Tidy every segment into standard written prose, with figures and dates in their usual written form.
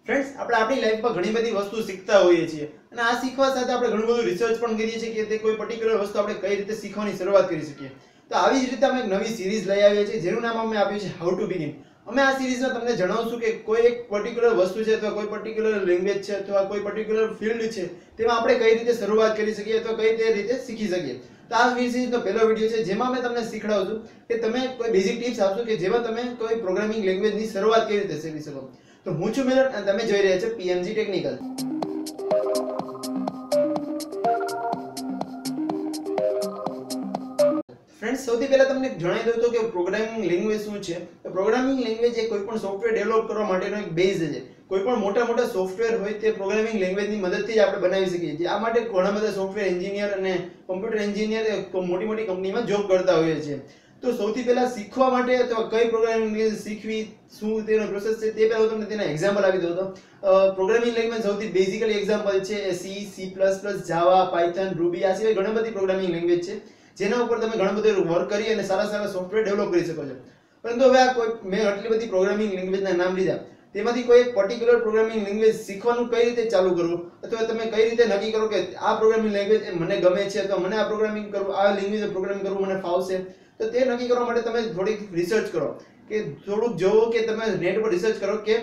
Friends, આપણે આપણી લાઈફમાં ઘણી બધી વસ્તુ શીખતા હોઈએ છીએ અને આ શીખવા સાથે આપણે ઘણું બધું રિસર્ચ પણ કરીએ છીએ કે તે કોઈ પર્ટિક્યુલર વસ્તુ આપણે કઈ રીતે શીખવાની શરૂઆત કરી શકીએ. તો આવી જ રીતે અમે એક નવી સિરીઝ લઈ આવીએ છીએ જેનું નામ અમે આપ્યું છે હાઉ ટુ બિગિન. અમે આ સિરીઝમાં તમને જણાવશું કે કોઈ એક પર્ટિક્યુલર વસ્તુ છે અથવા કોઈ પર્ટિક્યુલર લેંગ્વેજ છે અથવા કોઈ પર્ટિક્યુલર ફિલ્ડ છે તેમાં આપણે કઈ રીતે શરૂઆત કરી શકીએ અથવા કઈ રીતે શીખી શકીએ. તો આ સિરીઝનો પહેલો વિડીયો છે જેમાં અમે તમને શીખડાવશું કે તમે કોઈ બેઝિક ટિપ્સ આપશું કે જેમાં તમે કોઈ પ્રોગ્રામિંગ લેંગ્વેજની શરૂઆત કેવી રીતે શીખી શકો. તો હું છું મિલન અને તમે જોઈ રહ્યા છો પીએમજી ટેકનિકલ. ફ્રેન્ડ્સ, સૌથી પહેલા તમને જણાવી દઉં તો કે પ્રોગ્રામિંગ લેંગ્વેજ શું છે. તો પ્રોગ્રામિંગ લેંગ્વેજ એ કોઈ પણ સોફ્ટવેર ડેવલપ કરવા માટેનો એક બેઝ છે. કોઈ પણ મોટા સોફ્ટવેર હોય તે પ્રોગ્રામિંગ લેંગ્વેજની મદદથી જ આપણે બનાવી શકીએ છીએ. આ માટે ઘણા બધા સોફ્ટવેર એન્જિનિયર અને કોમ્પ્યુટર એન્જિનિયર મોટી કંપનીમાં જોબ કરતા હોઈએ છીએ. તો સૌથી પહેલા શીખવા માટે અથવા કઈ પ્રોગ્રામિંગ લેંગ્વેજ શીખવી, શું તેનો પ્રોસેસ છે, તે પહેલા હું તમને તેના એક્ઝામ્પલ આપી દઉં. તો પ્રોગ્રામિંગ લેંગ્વેજ સૌથી બેઝિકલી એક્ઝામ્પલ છે C, C++, Java, Python, Ruby. આ સિવાય ઘણી બધી પ્રોગ્રામિંગ લેંગ્વેજ છે જેના ઉપર તમે ઘણું બધું વર્ક કરી અને સારા સોફ્ટવેર ડેવલપ કરી શકો છો. પરંતુ હવે મેં આટલી બધી પ્રોગ્રામિંગ લેંગ્વેજના નામ લીધા, તેમાંથી કોઈ એક પર્ટિક્યુલર પ્રોગ્રામિંગ લેંગ્વેજ શીખવાનું કઈ રીતે ચાલુ કરવું અથવા તમે કઈ રીતે નક્કી કરો કે આ પ્રોગ્રામિંગ લેંગ્વેજ મને ગમે છે અથવા મને આ પ્રોગ્રામિંગ કરવું, આ લેંગ્વેજ પ્રોગ્રામિંગ કરવું મને ફાવશે. તો તે નક્કી કરવા માટે તમે થોડીક રિસર્ચ કરો, કે થોડુંક જોવો કે તમે નેટ પર રિસર્ચ કરો કે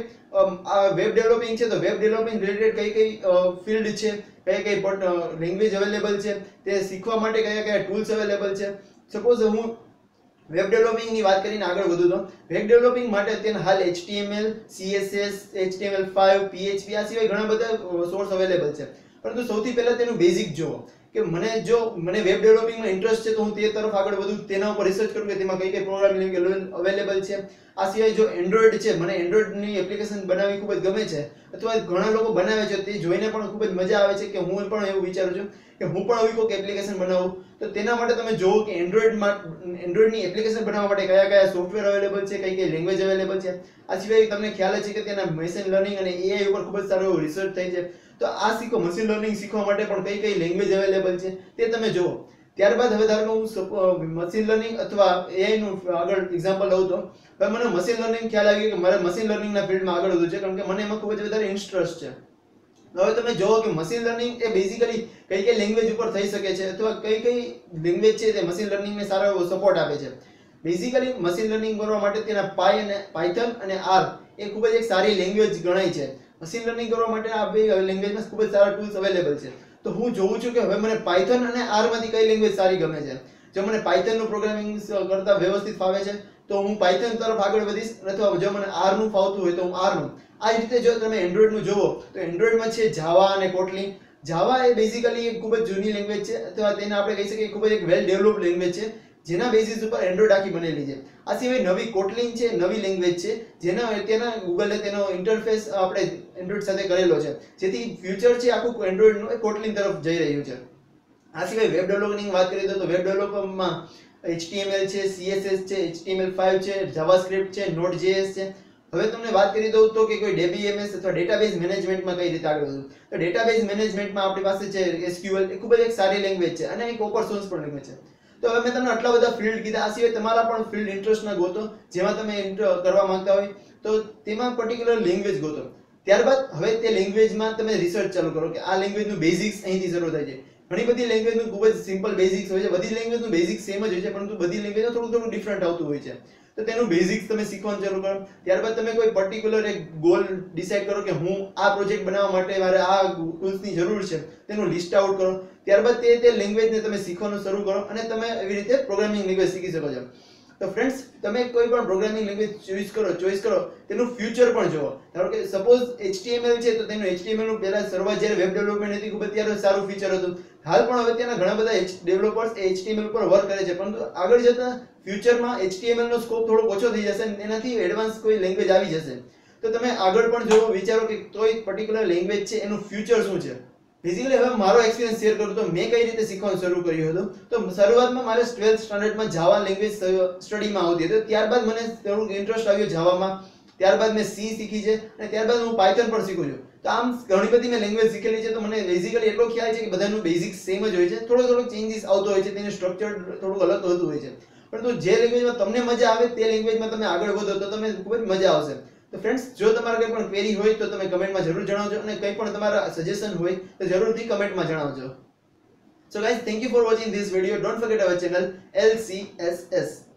આ વેબ ડેવલપિંગ છે તો વેબ ડેવલપિંગ રિલેટેડ કઈ ફિલ્ડ છે, કઈ લેંગ્વેજ અવેલેબલ છે, તે શીખવા માટે કયા ટૂલ્સ અવેલેબલ છે. સપોઝ હું વેબ ડેવલપિંગ ની વાત કરીને આગળ વધું તો વેબ ડેવલપિંગ માટે અત્યારે હાલ HTML, CSS, HTML5, PHP આ સિવાય ઘણા બધા સોર્સ અવેલેબલ છે. પરંતુ સૌથી પહેલા તેનું બેઝિક જોવો કે મને વેબ ડેવલપિંગમાં ઇન્ટરેસ્ટ છે તો હું તે તરફ આગળ વધું, તેના ઉપર રિસર્ચ કરું કે તેમાં કઈ પ્રોગ્રામિંગ લેંગ્વેજ અવેલેબલ છે. આ સિવાય જો એન્ડ્રોઇડ છે, મને એન્ડ્રોઇડની એપ્લિકેશન બનાવવી ખૂબ જ ગમે છે અથવા ઘણા લોકો બનાવે છે, તે જોઈને પણ ખૂબ જ મજા આવે છે કે હું પણ એવું વિચારું છું કે હું પણ આવી કોઈક એપ્લિકેશન બનાવું. તો તેના માટે તમે જોવો કે એન્ડ્રોઇડની એપ્લિકેશન બનાવવા માટે કયા સોફ્ટવેર અવેલેબલ છે, કઈ લેંગ્વેજ અવેલેબલ છે. આ સિવાય તમને ખ્યાલ છે કે તેના મશીન લર્નિંગ અને AI ઉપર ખૂબ જ સારો રિસર્ચ થાય છે. તો આ મશીન લર્નિંગ શીખવા માટે પણ કઈ લેંગ્વેજ અવેલેબલ છે તે તમે જુઓ. ત્યારબાદ હવે ધારો કે હું મશીન લર્નિંગ અથવા AI નું આગળ એક્ઝામ્પલ લઉં તો હવે મને મશીન લર્નિંગ ખ્યાલ આવી ગયો કે મારે મશીન લર્નિંગના ફિલ્ડમાં આગળ વધવું છે કારણ કે મને એમાં ખૂબ જ વધારે ઇન્ટરેસ્ટ છે. હવે તમે જોવો કે મશીન લર્નિંગ એ બેઝિકલી કઈ લેંગ્વેજ ઉપર થઈ શકે છે અથવા કઈ લેંગ્વેજ છે તે મશીન લર્નિંગને સારો એવો સપોર્ટ આપે છે. બેઝિકલી મશીન લર્નિંગ કરવા માટે તેના પાયથન અને R એ ખૂબ જ એક સારી લેંગ્વેજ ગણાય છે. મશીન લર્નિંગ કરવા માટે આ બે લેંગ્વેજમાં ખૂબ જ સારા ટૂલ્સ અવેલેબલ છે. તો હું જોઉં છું કે હવે મને પાયથન અને R માંથી કઈ લેંગ્વેજ સારી ગમે છે. જો મને પાયથન નું પ્રોગ્રામિંગ કરતા વ્યવસ્થિત ફાવે છે તો હું પાયથન તરફ આગળ વધીશ, અથવા જો મને R નું ફાવતું હોય તો હું R નું. આ જ રીતે જો તમે એન્ડ્રોઇડ નું જોવો તો એન્ડ્રોઇડમાં છે જાવા અને કોટલિન. જાવા એ બેઝિકલી એક ખૂબ જ જૂની લેંગ્વેજ છે અથવા તેને આપણે કહી શકીએ ખૂબ જ એક વેલ ડેવલપ્ડ લેંગ્વેજ છે જેના બેસિસ ઉપર એન્ડ્રોઇડ આખી બનેલી છે. આ સિવાય નવી કોટલિન છે, નવી લેંગ્વેજ છે જેના અત્યારના ગૂગલે તેનો ઇન્ટરફેસ આપણે એન્ડ્રોઇડ સાથે કરેલો છે, જેથી ફ્યુચર છે આખું એન્ડ્રોઇડનું કોટલિન તરફ જઈ રહ્યું છે. આ સિવાય વેબ ડેવલપિંગની વાત કરીએ તો વેબ ડેવલપમાં HTML છે, CSS છે, HTML5 છે, જાવાસ્ક્રિપ્ટ છે, Node.js છે. હવે તમને વાત કરી દઉં તો કે કોઈ DBMS અથવા ડેટાબેઝ મેનેજમેન્ટમાં કઈ રીતે આગળ વધવું. તો ડેટાબેઝ મેનેજમેન્ટમાં આપણી પાસે છે SQL, એ ખૂબ જ એક સારી લેંગ્વેજ છે અને એક ઓપન સોર્સ પણ લેંગ્વેજ છે. તો હવે મેં તમને આટલા બધા ફિલ્ડ કીધા. આ સિવાય તમારા પણ ફિલ્ડ ઇન્ટરેસ્ટના ગોતો જેમાં તમે કરવા માંગતા હોય તો તેમાં પર્ટિક્યુલર લેંગ્વેજ ગોતો. ત્યારબાદ હવે તે લેંગ્વેજમાં તમે રિસર્ચ ચાલુ કરો કે આ લેંગ્વેજનું બેઝિક્સ અહીંથી શરૂ થાય છે. ઘણી બધી લેંગ્વેજનું ખૂબ જ સિમ્પલ બેઝિક્સ હોય છે, બધી લેંગ્વેજનું બેઝિક સેમ જ હોય છે, પરંતુ બધી લેંગ્વેજનું થોડું ડિફરન્ટ આવતું હોય છે. તો તેનું બેઝિક્સ તમે શીખવાનું ચાલુ કરો. ત્યારબાદ તમે કોઈ પર્ટિક્યુલર એક ગોલ ડિસાઈડ કરો કે હું આ પ્રોજેક્ટ બનાવવા માટે મારે આ ટૂલ્સની જરૂર છે, તેનું લિસ્ટ આઉટ કરો. ત્યારબાદ તે લેંગ્વેજને તમે શીખવાનું શરૂ કરો અને તમે એવી રીતે પ્રોગ્રામિંગ લેંગ્વેજ શીખી શકો છો. તો ફ્રેન્ડ્સ, તમે કોઈ પણ પ્રોગ્રામિંગ લેંગ્વેજ ચોઈસ કરો તેનું ફ્યુચર પણ જોવો. ધારો કે સપોઝ HTML છે તો તેનું HTML નું પહેલા શરૂઆત જ્યારે વેબ ડેવલપમેન્ટ હતી ખૂબ ત્યારે સારું ફીચર હતું. હાલ પણ હવે ત્યાંના ઘણા બધા ડેવલપર્સ HTML ઉપર વર્ક કરે છે, પરંતુ આગળ જતા ફ્યુચરમાં HTML નો સ્કોપ થોડો ઓછો થઈ જશે અને તેનાથી એડવાન્સ કોઈ લેંગ્વેજ આવી જશે. તો તમે આગળ પણ જોવો, વિચારો કે કોઈ પર્ટિક્યુલર લેંગ્વેજ છે એનું ફ્યુચર શું છે. બેઝિકલી હવે મારો એક્સપિરિયન્સ શેર કરું તો મેં કઈ રીતે શીખવાનું શરૂ કર્યું હતું. તો શરૂઆતમાં મારે 12th સ્ટાન્ડર્ડમાં જાવા લેંગ્વેજ સ્ટડીમાં આવતી હતી. ત્યારબાદ મને થોડું ઇન્ટરેસ્ટ આવ્યો જાવામાં. ત્યારબાદ મેં C શીખી છે અને ત્યારબાદ હું પાયથન પણ શીખું છું. તો આમ ઘણી બધી મેં લેંગ્વેજ શીખેલી છે. તો મને બેઝિકલી એટલો ખ્યાલ છે કે બધાનું બેઝિક સેમ જ હોય છે, થોડો ચેન્જીસ આવતો હોય છે, તેનું સ્ટ્રક્ચર થોડું અલગ હોતું હોય છે. પરંતુ જે લેંગ્વેજમાં તમને મજા આવે તે લેંગ્વેજમાં તમે આગળ વધો તો તમને ખૂબ જ મજા આવશે. તો ફ્રેન્ડ્સ, જો તમારા કંઈ પણ ક્વેરી હોય તો તમે કમેન્ટમાં જરૂર જણાવજો, અને કંઈ પણ તમારા સજેશન હોય તો જરૂરથી કમેન્ટમાં જણાવજો. So guys, thank you for watching this video. Don't forget our channel LCSS.